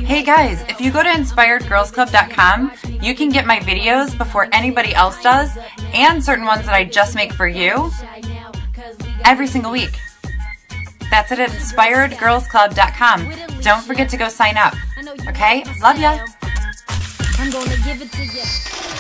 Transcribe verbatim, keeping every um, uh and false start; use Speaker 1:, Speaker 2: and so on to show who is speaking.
Speaker 1: Hey guys, if you go to inspired girls club dot com, you can get my videos before anybody else does, and certain ones that I just make for you every single week. That's it at inspired girls club dot com. Don't forget to go sign up. Okay? Love ya. I'm gonna give it to you.